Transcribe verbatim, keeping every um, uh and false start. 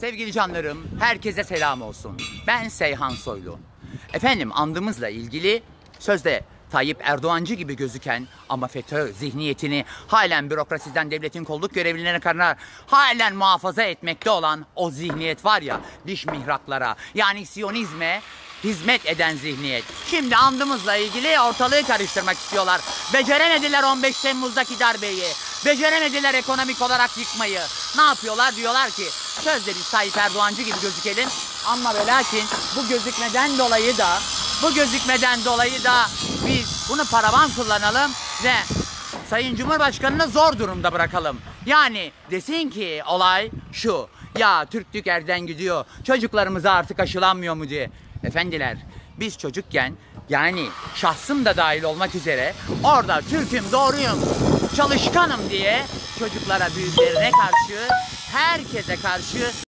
Sevgili canlarım, herkese selam olsun. Ben Seyhan Soylu. Efendim, andımızla ilgili sözde Tayyip Erdoğancı gibi gözüken ama FETÖ zihniyetini halen bürokrasiden devletin kolluk görevlilerine kadar halen muhafaza etmekte olan o zihniyet var ya, diş mihraklara yani Siyonizme hizmet eden zihniyet. Şimdi andımızla ilgili ortalığı karıştırmak istiyorlar. Beceremediler on beş Temmuz'daki darbeyi. Beceremediler ekonomik olarak yıkmayı. Ne yapıyorlar? Diyorlar ki sözde biz Tayyip Erdoğancı gibi gözükelim. Ama ve lakin bu gözükmeden dolayı da bu gözükmeden dolayı da biz bunu paravan kullanalım ve Sayın Cumhurbaşkanı'nı zor durumda bırakalım. Yani desin ki olay şu. Ya Türklük elden gidiyor. Çocuklarımıza artık aşılanmıyor mu diye. Efendiler, biz çocukken yani şahsım da dahil olmak üzere orada Türk'üm, doğruyum, çalışkanım diye çocuklara, büyüklerine karşı, herkese karşı